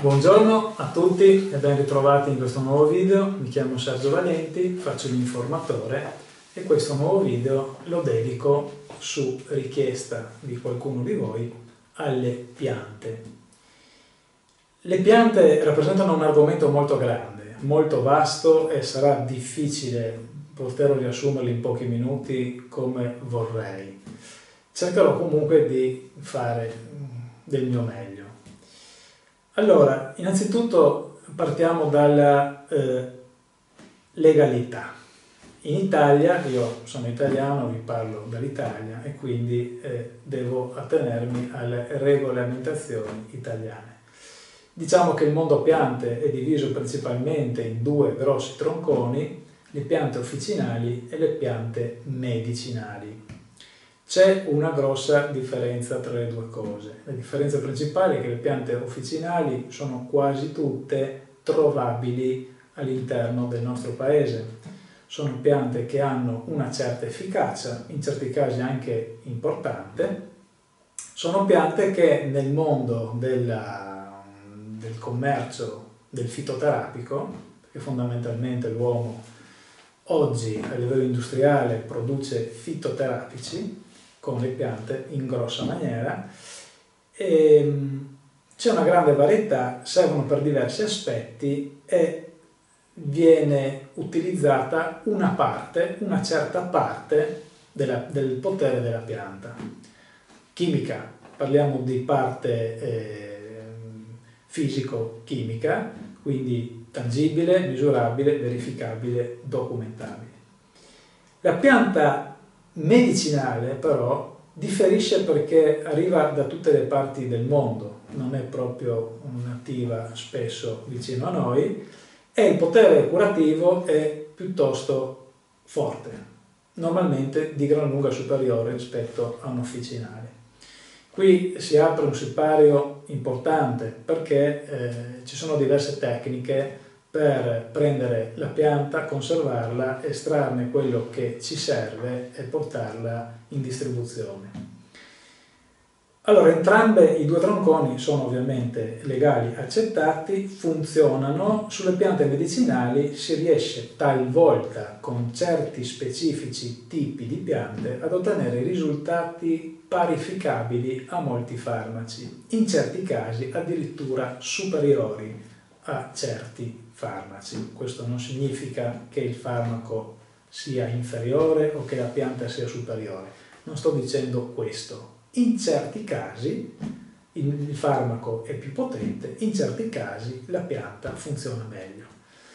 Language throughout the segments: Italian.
Buongiorno a tutti e ben ritrovati in questo nuovo video. Mi chiamo Sergio Valenti, faccio l'informatore e questo nuovo video lo dedico, su richiesta di qualcuno di voi, alle piante. Le piante rappresentano un argomento molto grande, molto vasto e sarà difficile poterlo riassumere in pochi minuti come vorrei. Cercherò comunque di fare del mio meglio. Allora, innanzitutto partiamo dalla legalità. In Italia, io sono italiano, vi parlo dall'Italia e quindi devo attenermi alle regolamentazioni italiane. Diciamo che il mondo piante è diviso principalmente in due grossi tronconi, le piante officinali e le piante medicinali. C'è una grossa differenza tra le due cose. La differenza principale è che le piante officinali sono quasi tutte trovabili all'interno del nostro paese. Sono piante che hanno una certa efficacia, in certi casi anche importante. Sono piante che nel mondo del commercio del fitoterapico, perché fondamentalmente l'uomo oggi a livello industriale produce fitoterapici, con le piante in grossa maniera, e c'è una grande varietà, servono per diversi aspetti e viene utilizzata una certa parte del potere della pianta. Chimica, parliamo di parte fisico-chimica, quindi tangibile, misurabile, verificabile, documentabile. La pianta medicinale però differisce perché arriva da tutte le parti del mondo, non è proprio nativa spesso vicino a noi e il potere curativo è piuttosto forte, normalmente di gran lunga superiore rispetto a un officinale. Qui si apre un sipario importante perché ci sono diverse tecniche per prendere la pianta, conservarla, estrarne quello che ci serve e portarla in distribuzione. Allora, entrambi i due tronconi sono ovviamente legali, accettati, funzionano. Sulle piante medicinali si riesce talvolta, con certi specifici tipi di piante, ad ottenere risultati parificabili a molti farmaci, in certi casi addirittura superiori a certi farmaci. Questo non significa che il farmaco sia inferiore o che la pianta sia superiore, non sto dicendo questo. In certi casi il farmaco è più potente, in certi casi la pianta funziona meglio.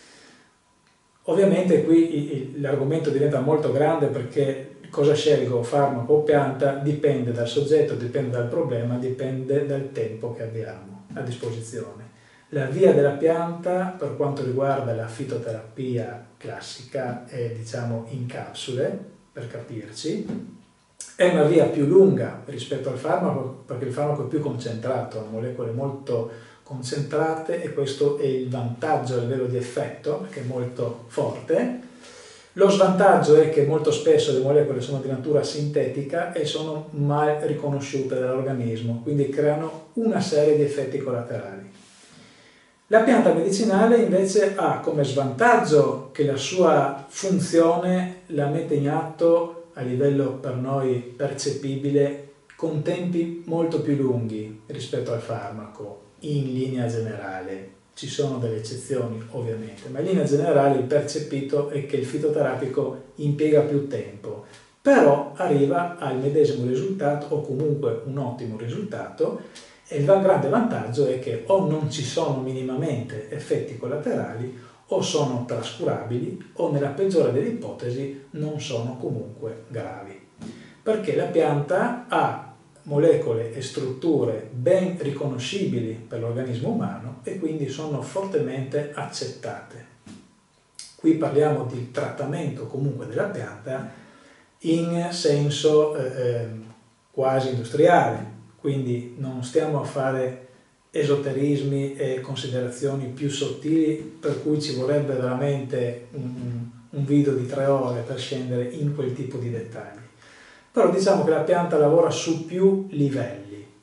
Ovviamente qui l'argomento diventa molto grande perché cosa scelgo, farmaco o pianta, dipende dal soggetto, dipende dal problema, dipende dal tempo che abbiamo a disposizione. La via della pianta, per quanto riguarda la fitoterapia classica, è diciamo in capsule, per capirci, è una via più lunga rispetto al farmaco perché il farmaco è più concentrato, ha molecole molto concentrate e questo è il vantaggio a livello di effetto, perché è molto forte. Lo svantaggio è che molto spesso le molecole sono di natura sintetica e sono mal riconosciute dall'organismo, quindi creano una serie di effetti collaterali. La pianta medicinale invece ha come svantaggio che la sua funzione la mette in atto a livello per noi percepibile con tempi molto più lunghi rispetto al farmaco, in linea generale. Ci sono delle eccezioni ovviamente, ma in linea generale il percepito è che il fitoterapico impiega più tempo, però arriva al medesimo risultato o comunque un ottimo risultato. E il grande vantaggio è che o non ci sono minimamente effetti collaterali o sono trascurabili o nella peggiore delle ipotesi non sono comunque gravi. Perché la pianta ha molecole e strutture ben riconoscibili per l'organismo umano e quindi sono fortemente accettate. Qui parliamo di trattamento comunque della pianta in senso quasi industriale. Quindi non stiamo a fare esoterismi e considerazioni più sottili per cui ci vorrebbe veramente un video di 3 ore per scendere in quel tipo di dettagli. Però diciamo che la pianta lavora su più livelli.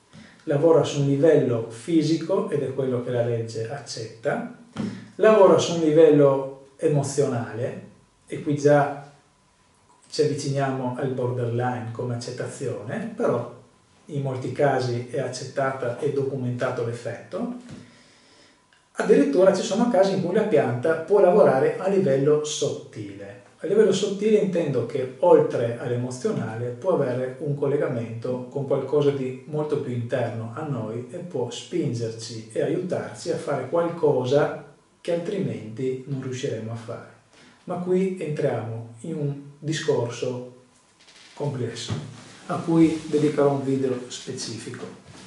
lavora su un livello fisico, ed è quello che la legge accetta, lavora su un livello emozionale, e qui già ci avviciniamo al borderline come accettazione, però in molti casi è accettata e documentato l'effetto. Addirittura ci sono casi in cui la pianta può lavorare a livello sottile. A livello sottile intendo che oltre all'emozionale può avere un collegamento con qualcosa di molto più interno a noi e può spingerci e aiutarci a fare qualcosa che altrimenti non riusciremo a fare. Ma qui entriamo in un discorso complesso, a cui dedicherò un video specifico.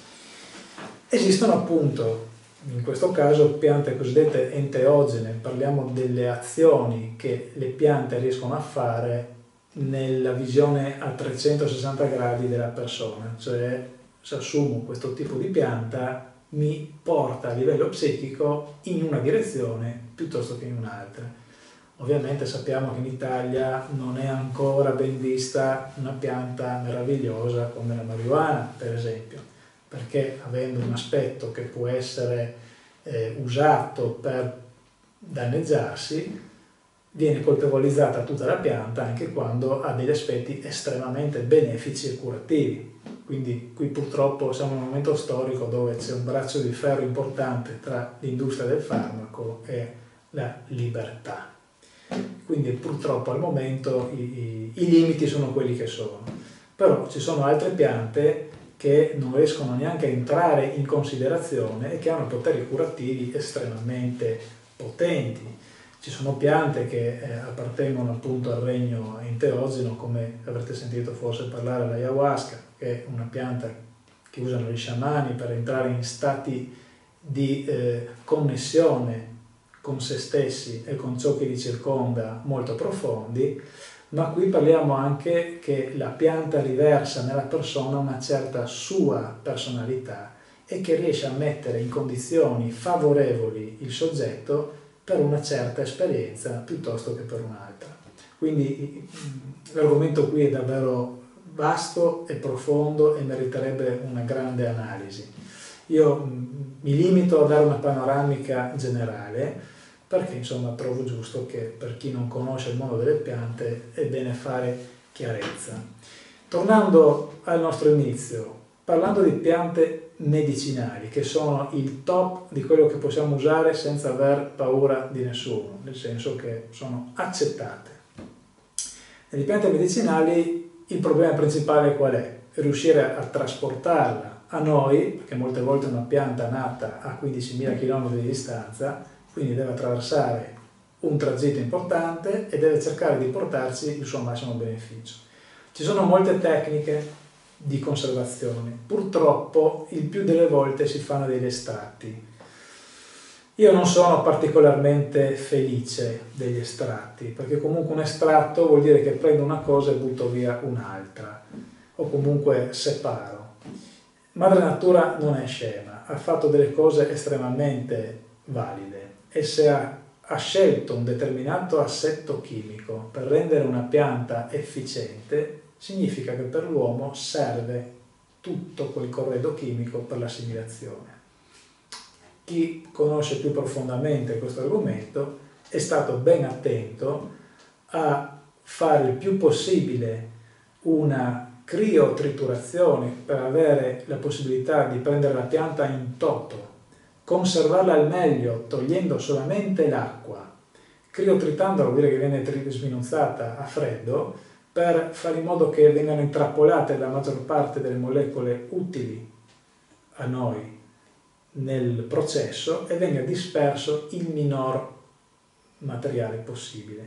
Esistono appunto, in questo caso, piante cosiddette enteogene. Parliamo delle azioni che le piante riescono a fare nella visione a 360 gradi della persona, cioè se assumo questo tipo di pianta mi porta a livello psichico in una direzione piuttosto che in un'altra. Ovviamente sappiamo che in Italia non è ancora ben vista una pianta meravigliosa come la marijuana, per esempio, perché avendo un aspetto che può essere usato per danneggiarsi, viene colpevolizzata tutta la pianta anche quando ha degli aspetti estremamente benefici e curativi. Quindi qui purtroppo siamo in un momento storico dove c'è un braccio di ferro importante tra l'industria del farmaco e la libertà. Quindi purtroppo al momento i limiti sono quelli che sono. Però ci sono altre piante che non riescono neanche a entrare in considerazione e che hanno poteri curativi estremamente potenti. Ci sono piante che appartengono appunto al regno enteogeno, come avrete sentito forse parlare dell'ayahuasca, che è una pianta che usano gli sciamani per entrare in stati di connessione con se stessi e con ciò che li circonda molto profondi, ma qui parliamo anche che la pianta riversa nella persona una certa sua personalità e che riesce a mettere in condizioni favorevoli il soggetto per una certa esperienza piuttosto che per un'altra. Quindi l'argomento qui è davvero vasto e profondo e meriterebbe una grande analisi. Io mi limito a dare una panoramica generale perché insomma trovo giusto che per chi non conosce il mondo delle piante è bene fare chiarezza. Tornando al nostro inizio, parlando di piante medicinali che sono il top di quello che possiamo usare senza aver paura di nessuno, nel senso che sono accettate. Nelle piante medicinali il problema principale qual è? Riuscire a trasportarla a noi, perché molte volte una pianta nata a 15.000 km di distanza, quindi deve attraversare un tragitto importante e deve cercare di portarci il suo massimo beneficio. Ci sono molte tecniche di conservazione, purtroppo il più delle volte si fanno degli estratti. Io non sono particolarmente felice degli estratti, perché comunque un estratto vuol dire che prendo una cosa e butto via un'altra, o comunque separo. Madre Natura non è scema, ha fatto delle cose estremamente valide e se ha scelto un determinato assetto chimico per rendere una pianta efficiente, significa che per l'uomo serve tutto quel corredo chimico per l'assimilazione. Chi conosce più profondamente questo argomento è stato ben attento a fare il più possibile una criotriturazione per avere la possibilità di prendere la pianta in toto, conservarla al meglio togliendo solamente l'acqua, criotritandola vuol dire che viene sminuzzata a freddo per fare in modo che vengano intrappolate la maggior parte delle molecole utili a noi nel processo e venga disperso il minor materiale possibile,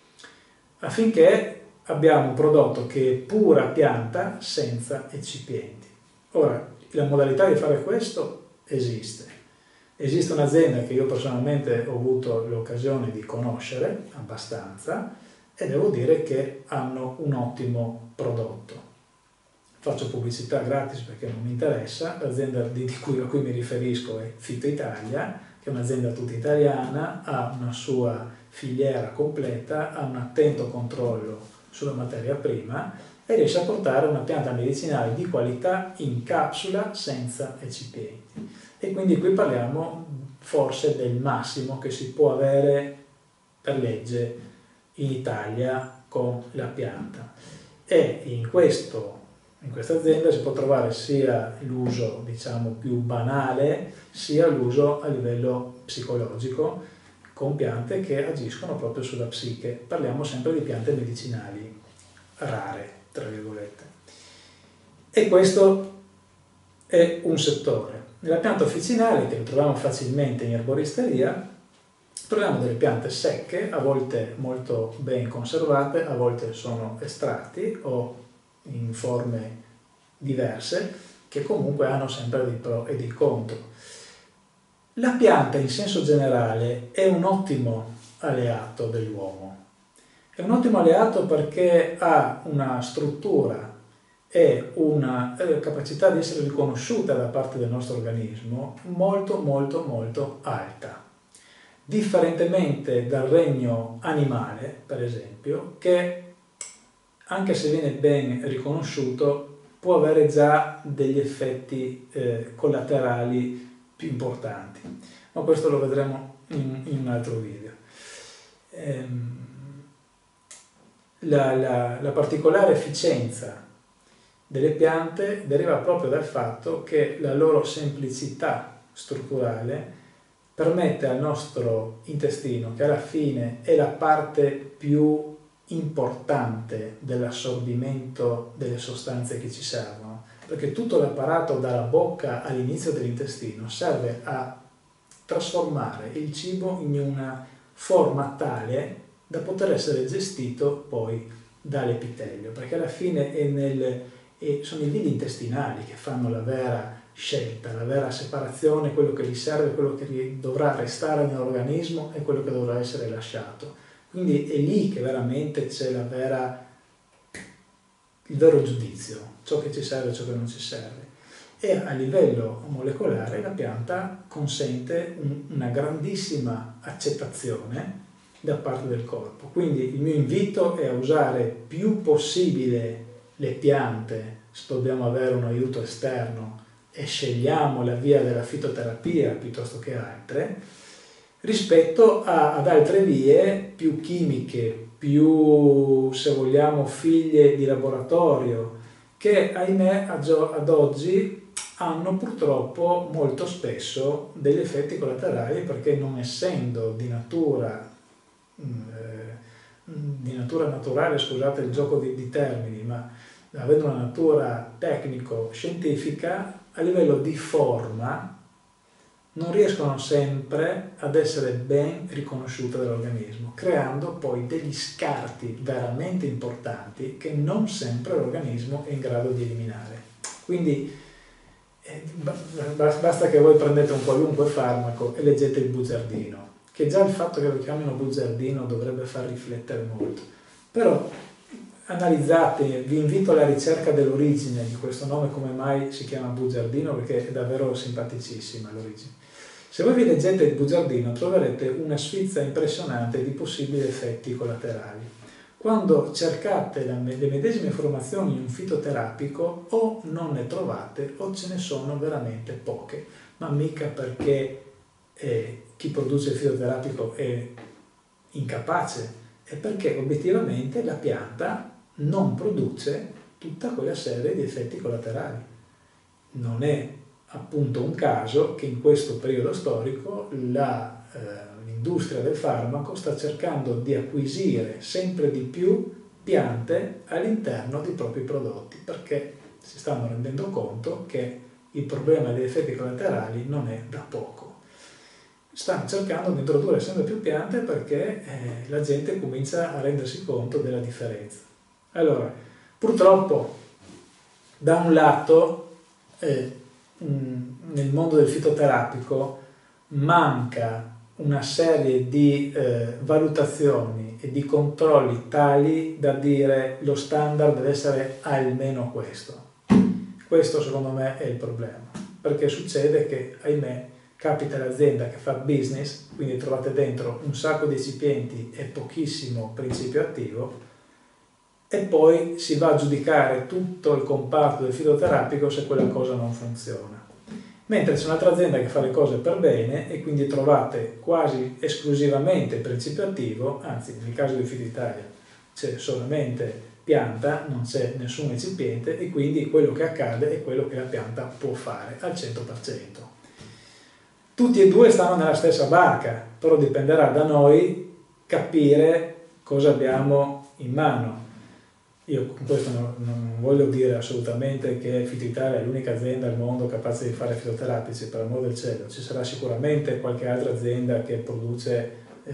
affinché abbiamo un prodotto che è pura pianta senza eccipienti. Ora, la modalità di fare questo esiste. Esiste un'azienda che io personalmente ho avuto l'occasione di conoscere abbastanza e devo dire che hanno un ottimo prodotto. Faccio pubblicità gratis perché non mi interessa, l'azienda a cui mi riferisco è Fito Italia, che è un'azienda tutta italiana, ha una sua filiera completa, ha un attento controllo sulla materia prima e riesce a portare una pianta medicinale di qualità in capsula senza eccipienti. E quindi qui parliamo forse del massimo che si può avere per legge in Italia con la pianta. E in questa azienda si può trovare sia l'uso, diciamo, più banale, sia l'uso a livello psicologico con piante che agiscono proprio sulla psiche. Parliamo sempre di piante medicinali rare, tra virgolette. E questo è un settore. Nella pianta officinale, che lo troviamo facilmente in erboristeria, troviamo delle piante secche, a volte molto ben conservate, a volte sono estratti o in forme diverse, che comunque hanno sempre dei pro e dei contro. La pianta in senso generale è un ottimo alleato dell'uomo. È un ottimo alleato perché ha una struttura e una capacità di essere riconosciuta da parte del nostro organismo molto molto molto alta. Differentemente dal regno animale, per esempio, che anche se viene ben riconosciuto può avere già degli effetti collaterali più importanti, ma questo lo vedremo in un altro video. La particolare efficienza delle piante deriva proprio dal fatto che la loro semplicità strutturale permette al nostro intestino, che alla fine è la parte più importante dell'assorbimento delle sostanze che ci servono, perché tutto l'apparato dalla bocca all'inizio dell'intestino serve a trasformare il cibo in una forma tale da poter essere gestito poi dall'epitelio, perché alla fine sono i villi intestinali che fanno la vera scelta, la vera separazione, quello che gli serve, quello che dovrà restare nell'organismo e quello che dovrà essere lasciato. Quindi è lì che veramente c'è il vero giudizio, ciò che ci serve e ciò che non ci serve. E a livello molecolare la pianta consente una grandissima accettazione da parte del corpo. Quindi il mio invito è a usare più possibile le piante se dobbiamo avere un aiuto esterno e scegliamo la via della fitoterapia piuttosto che altre, rispetto ad altre vie più chimiche, più, se vogliamo, figlie di laboratorio, che ahimè ad oggi hanno purtroppo molto spesso degli effetti collaterali, perché non essendo di natura naturale, scusate il gioco di termini, ma avendo una natura tecnico-scientifica, a livello di forma non riescono sempre ad essere ben riconosciute dall'organismo, creando poi degli scarti veramente importanti che non sempre l'organismo è in grado di eliminare. Quindi basta che voi prendete un qualunque farmaco e leggete il bugiardino, che già il fatto che lo chiamino bugiardino dovrebbe far riflettere molto. Però analizzate, vi invito alla ricerca dell'origine di questo nome, come mai si chiama bugiardino, perché è davvero simpaticissima l'origine. Se voi vi leggete il bugiardino troverete una sfilza impressionante di possibili effetti collaterali. Quando cercate le medesime informazioni in un fitoterapico o non ne trovate o ce ne sono veramente poche, ma mica perché chi produce il fitoterapico è incapace, è perché obiettivamente la pianta non produce tutta quella serie di effetti collaterali. Non è appunto un caso che in questo periodo storico l'industria del farmaco sta cercando di acquisire sempre di più piante all'interno dei propri prodotti, perché si stanno rendendo conto che il problema degli effetti collaterali non è da poco. Stanno cercando di introdurre sempre più piante perché la gente comincia a rendersi conto della differenza. Allora, purtroppo, da un lato, nel mondo del fitoterapico manca una serie di valutazioni e di controlli tali da dire lo standard deve essere almeno questo. Questo secondo me è il problema, perché succede che, ahimè, capita l'azienda che fa business, quindi trovate dentro un sacco di eccipienti e pochissimo principio attivo, e poi si va a giudicare tutto il comparto del fitoterapico se quella cosa non funziona. Mentre c'è un'altra azienda che fa le cose per bene e quindi trovate quasi esclusivamente il principio attivo, anzi nel caso di Fito Italia c'è solamente pianta, non c'è nessun ecipiente e quindi quello che accade è quello che la pianta può fare al 100%. Tutti e due stanno nella stessa barca, però dipenderà da noi capire cosa abbiamo in mano. Io con questo non voglio dire assolutamente che Fito Italia è l'unica azienda al mondo capace di fare fitoterapici, per amor del cielo. Ci sarà sicuramente qualche altra azienda che produce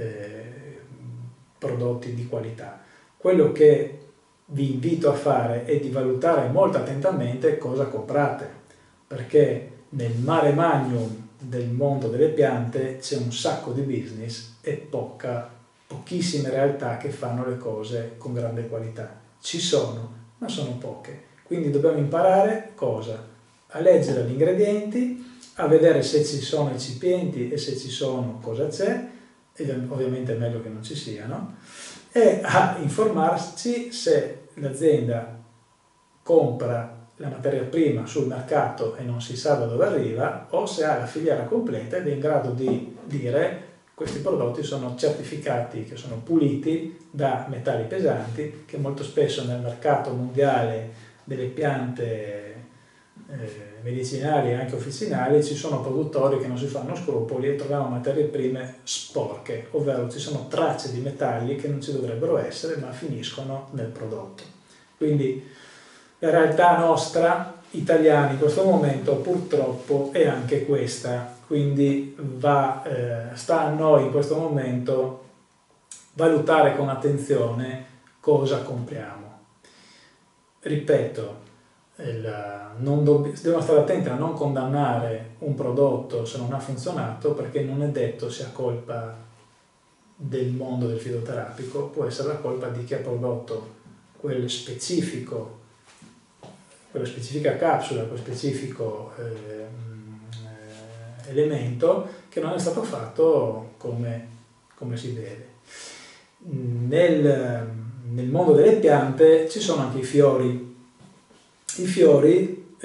prodotti di qualità. Quello che vi invito a fare è di valutare molto attentamente cosa comprate, perché nel mare magnum del mondo delle piante c'è un sacco di business e pochissime realtà che fanno le cose con grande qualità. Ci sono, ma sono poche. Quindi dobbiamo imparare cosa? A leggere gli ingredienti, a vedere se ci sono ecipienti e se ci sono cosa c'è, e ovviamente è meglio che non ci siano, e a informarci se l'azienda compra la materia prima sul mercato e non si sa da dove arriva, o se ha la filiera completa ed è in grado di dire questi prodotti sono certificati, che sono puliti da metalli pesanti, che molto spesso nel mercato mondiale delle piante medicinali e anche officinali ci sono produttori che non si fanno scrupoli e troviamo materie prime sporche, ovvero ci sono tracce di metalli che non ci dovrebbero essere ma finiscono nel prodotto. Quindi la realtà nostra, italiani, in questo momento purtroppo è anche questa. Quindi sta a noi in questo momento valutare con attenzione cosa compriamo. Ripeto, dobbiamo stare attenti a non condannare un prodotto se non ha funzionato, perché non è detto sia colpa del mondo del fitoterapico, può essere la colpa di chi ha prodotto quella specifica capsula, quel specifico elemento che non è stato fatto come si deve. Nel mondo delle piante ci sono anche i fiori. I fiori,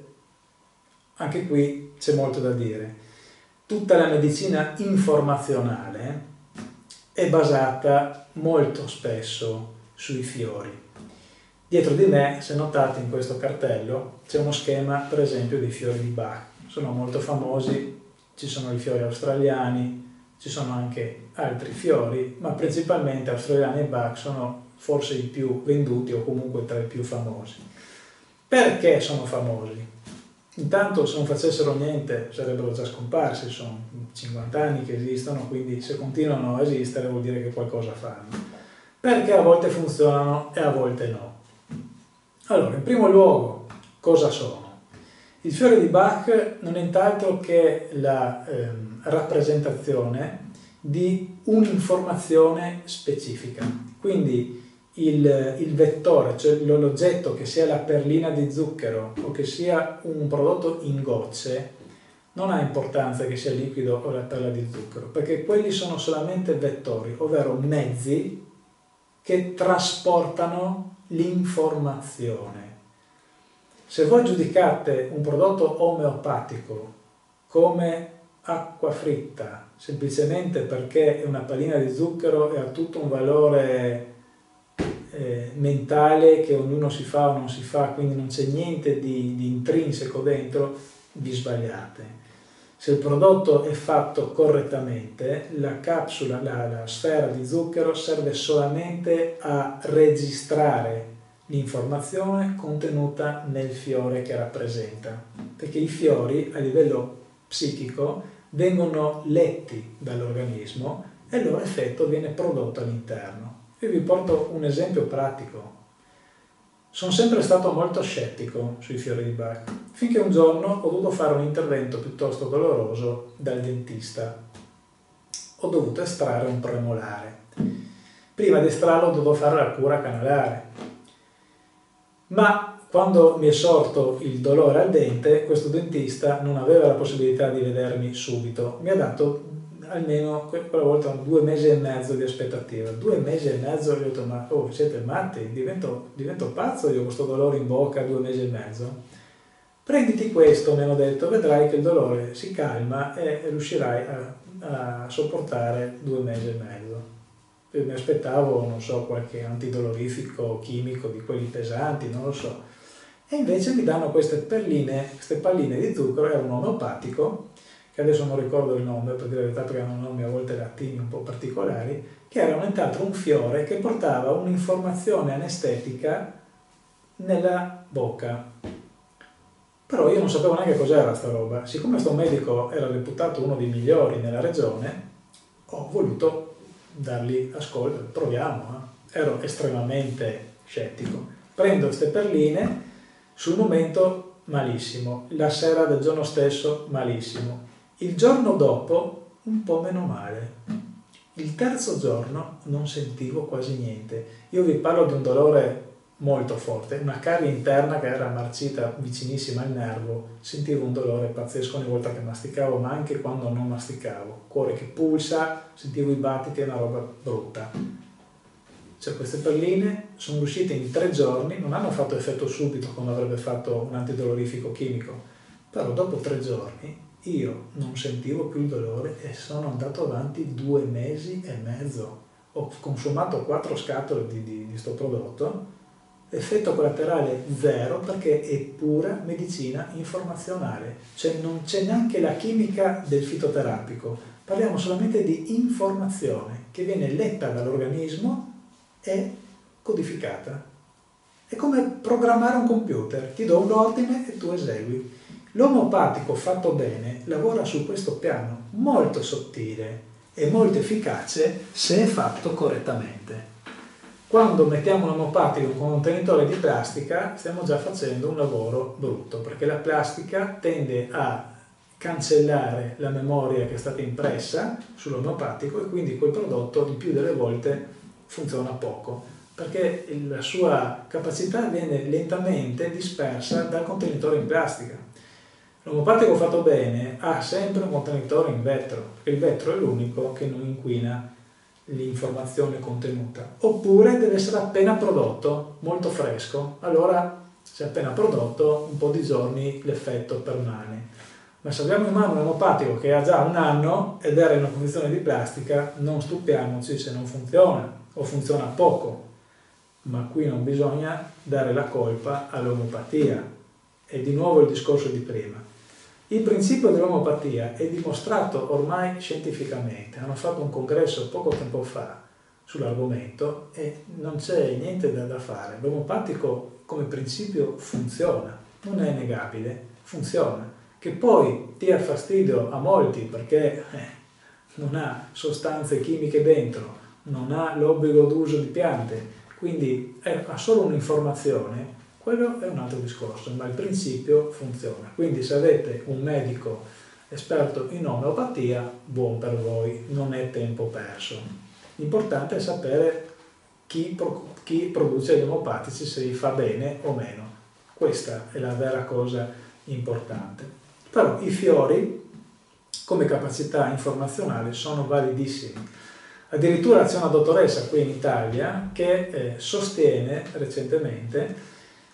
anche qui c'è molto da dire. Tutta la medicina informazionale è basata molto spesso sui fiori. Dietro di me, se notate in questo cartello, c'è uno schema per esempio dei fiori di Bach. Sono molto famosi, ci sono i fiori australiani, ci sono anche altri fiori, ma principalmente australiani e Bach sono forse i più venduti o comunque tra i più famosi. Perché sono famosi? Intanto se non facessero niente sarebbero già scomparsi, sono 50 anni che esistono, quindi se continuano a esistere vuol dire che qualcosa fanno. Perché a volte funzionano e a volte no. Allora, in primo luogo, cosa sono? Il fiore di Bach non è nient'altro che la rappresentazione di un'informazione specifica. Quindi il vettore, cioè l'oggetto, che sia la perlina di zucchero o che sia un prodotto in gocce, non ha importanza che sia liquido o la perla di zucchero, perché quelli sono solamente vettori, ovvero mezzi che trasportano l'informazione. Se voi giudicate un prodotto omeopatico come acqua fritta semplicemente perché è una pallina di zucchero e ha tutto un valore mentale che ognuno si fa o non si fa, quindi non c'è niente di intrinseco dentro, vi sbagliate. Se il prodotto è fatto correttamente, la capsula, la sfera di zucchero serve solamente a registrare l'informazione contenuta nel fiore che rappresenta, perché i fiori a livello psichico vengono letti dall'organismo e il loro effetto viene prodotto all'interno. Io vi porto un esempio pratico. Sono sempre stato molto scettico sui fiori di Bach, finché un giorno ho dovuto fare un intervento piuttosto doloroso dal dentista. Ho dovuto estrarre un premolare. Prima di estrarlo ho dovuto fare la cura canalare. Ma quando mi è sorto il dolore al dente, questo dentista non aveva la possibilità di vedermi subito. Mi ha dato almeno quella volta 2 mesi e mezzo di aspettativa. 2 mesi e mezzo, ho detto, ma siete matti, divento pazzo io con questo dolore in bocca 2 mesi e mezzo. Prenditi questo, mi hanno detto, vedrai che il dolore si calma e riuscirai a sopportare 2 mesi e mezzo. Io mi aspettavo, non so, qualche antidolorifico chimico di quelli pesanti, non lo so. E invece mi danno queste palline di zucchero, era un omeopatico, che adesso non ricordo il nome, per dire la verità, perché hanno nomi a volte latini un po' particolari, che era nient'altro un fiore che portava un'informazione anestetica nella bocca. Però io non sapevo neanche cos'era sta roba. Siccome sto medico era reputato uno dei migliori nella regione, ho voluto dargli ascolto, proviamo. Ero estremamente scettico. Prendo queste perline, sul momento malissimo, la sera del giorno stesso malissimo, il giorno dopo un po' meno male, il terzo giorno non sentivo quasi niente. Io vi parlo di un dolore molto forte, una cavia interna che era marcita vicinissima al nervo, sentivo un dolore pazzesco ogni volta che masticavo, ma anche quando non masticavo, cuore che pulsa, sentivo i battiti, è una roba brutta. Cioè, queste perline sono riuscite in 3 giorni, non hanno fatto effetto subito come avrebbe fatto un antidolorifico chimico, però dopo 3 giorni io non sentivo più il dolore e sono andato avanti 2 mesi e mezzo. Ho consumato 4 scatole di sto prodotto, effetto collaterale 0 perché è pura medicina informazionale, cioè non c'è neanche la chimica del fitoterapico, parliamo solamente di informazione che viene letta dall'organismo e codificata. È come programmare un computer, ti do un ordine e tu esegui. L'omeopatico fatto bene lavora su questo piano molto sottile e molto efficace se è fatto correttamente. Quando mettiamo un omeopatico con un contenitore di plastica stiamo già facendo un lavoro brutto, perché la plastica tende a cancellare la memoria che è stata impressa sull'omeopatico e quindi quel prodotto il più delle volte funziona poco, perché la sua capacità viene lentamente dispersa dal contenitore in plastica. L'omeopatico fatto bene ha sempre un contenitore in vetro, perché il vetro è l'unico che non inquina l'informazione contenuta. Oppure deve essere appena prodotto, molto fresco, allora se è appena prodotto un po' di giorni l'effetto permane. Ma se abbiamo in mano un omeopatico che ha già 1 anno ed era in una condizione di plastica, non stupiamoci se non funziona o funziona poco. Ma qui non bisogna dare la colpa all'omeopatia. È di nuovo il discorso di prima. Il principio dell'omeopatia è dimostrato ormai scientificamente. Hanno fatto un congresso poco tempo fa sull'argomento e non c'è niente da fare. L'omeopatico come principio funziona, non è negabile, funziona. Che poi dia fastidio a molti perché non ha sostanze chimiche dentro, non ha l'obbligo d'uso di piante, quindi ha solo un'informazione, quello è un altro discorso, ma il principio funziona. Quindi se avete un medico esperto in omeopatia, buon per voi, non è tempo perso. L'importante è sapere chi produce gli omeopatici, se li fa bene o meno. Questa è la vera cosa importante. Però i fiori, come capacità informazionale, sono validissimi. Addirittura c'è una dottoressa qui in Italia che sostiene recentemente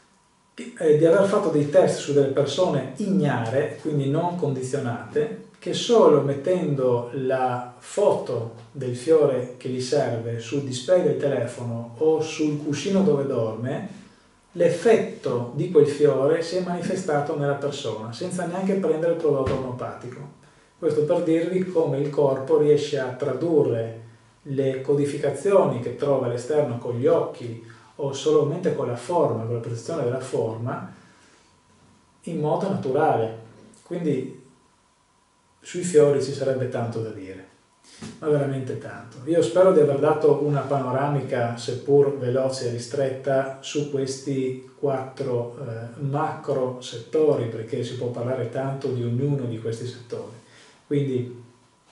di aver fatto dei test su delle persone ignare, quindi non condizionate, che solo mettendo la foto del fiore che gli serve sul display del telefono o sul cuscino dove dorme, l'effetto di quel fiore si è manifestato nella persona, senza neanche prendere il prodotto omeopatico. Questo per dirvi come il corpo riesce a tradurre le codificazioni che trova all'esterno con gli occhi o solamente con la forma, con la percezione della forma, in modo naturale. Quindi sui fiori ci sarebbe tanto da dire, ma veramente tanto. Io spero di aver dato una panoramica, seppur veloce e ristretta, su questi 4 macro settori, perché si può parlare tanto di ognuno di questi settori. Quindi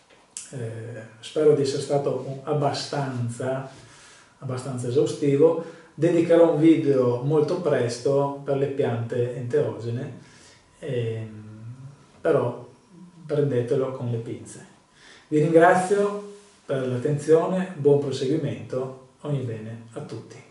spero di essere stato abbastanza esaustivo. Dedicherò un video molto presto per le piante enteogene, però prendetelo con le pinze. Vi ringrazio per l'attenzione, buon proseguimento, ogni bene a tutti.